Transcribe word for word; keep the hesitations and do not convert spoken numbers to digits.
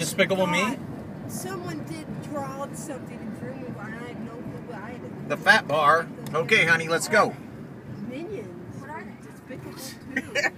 Despicable Me? Someone did draw something and drew me, but I had no clue what I had. The fat bar. Okay, honey, let's go. Minions. What are they? Despicable too.